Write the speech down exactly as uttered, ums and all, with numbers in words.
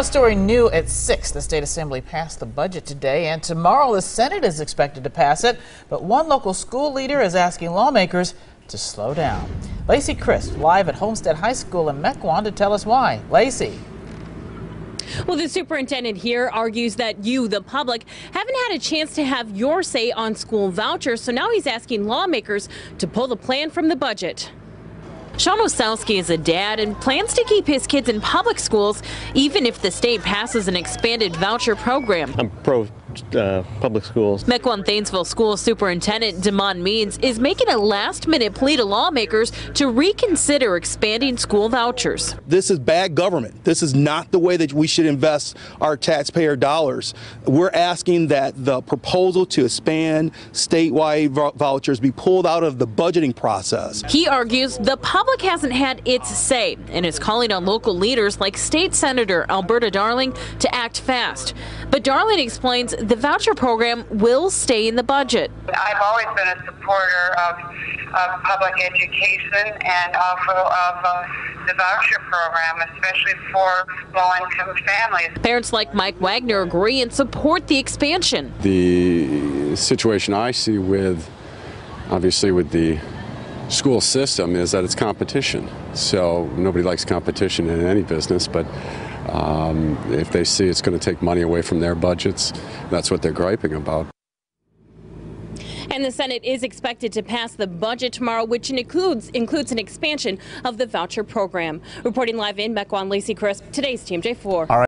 Now a story new at six. The state assembly passed the budget today, and tomorrow the Senate is expected to pass it. But one local school leader is asking lawmakers to slow down. Lacey Crisp live at Homestead High School in Mequon to tell us why. Lacey. Well, the superintendent here argues that you, the public, haven't had a chance to have your say on school vouchers, so now he's asking lawmakers to pull the plan from the budget. Sean Osowski is a dad and plans to keep his kids in public schools even if the state passes an expanded voucher program. I'm pro uh, public schools. Mequon-Thanesville School Superintendent Demond Means is making a last-minute plea to lawmakers to reconsider expanding school vouchers. This is bad government. This is not the way that we should invest our taxpayer dollars. We're asking that the proposal to expand statewide vouchers be pulled out of the budgeting process. He argues the public hasn't had its say and is calling on local leaders like State Senator Alberta Darling to act fast. But Darling explains the voucher program will stay in the budget. I've always been a supporter of, of public education and also of uh, the voucher program, especially for low-income families. Parents like Mike Wagner agree and support the expansion. The situation I see with, obviously with the school system, is that it's competition. So nobody likes competition in any business, but um, if they see it's going to take money away from their budgets, that's what they're griping about. And the Senate is expected to pass the budget tomorrow, which includes includes an expansion of the voucher program. Reporting live in Mequon, Lacey Crisp, today's T M J four. All right.